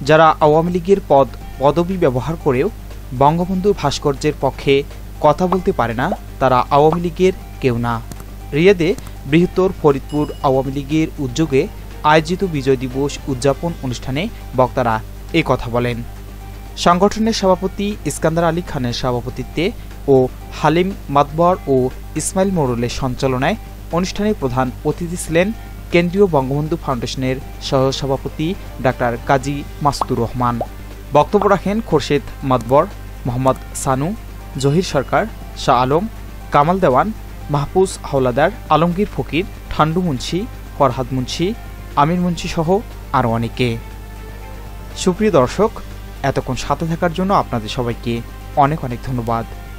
যারা আওয়ামী লীগের পদবি ব্যবহার করেও বঙ্গবন্ধু ভাস্কর্যের পক্ষে কথা বলতে পারে না, তারা আওয়ামী লীগের কেউ না। রিয়াদে বৃহত্তর ফরিদপুর আওয়ামী লীগের উদ্যোগে আয়োজিত বিজয় দিবস উদযাপন অনুষ্ঠানে বক্তারা এই কথা বলেন। সংগঠনের সভাপতি ইস্কান্দার আলী খানের সভাপতিত্বে ও হালিম মাতবর ও ইসমাইল মোড়লের সঞ্চালনায় অনুষ্ঠানে প্রধান অতিথি ছিলেন কেন্দ্রীয় বঙ্গবন্ধু ফাউন্ডেশনের সহসভাপতি ডাক্তার কাজী মাসুদুর রহমান। বক্তব্য রাখেন খোরশেদ মাতবর, মোহাম্মদ সানু, জহির সরকার, শাহ আলম, কামাল দেওয়ান, মাহফুজ হাওলাদার, আলমগীর ফকির, ঠান্ডু মুন্সি, ফরহাদ মুন্সি, আমির মুন্সি সহ আরও অনেকে। সুপ্রিয় দর্শক, এতক্ষণ সাথে থাকার জন্য আপনাদের সবাইকে অনেক অনেক ধন্যবাদ।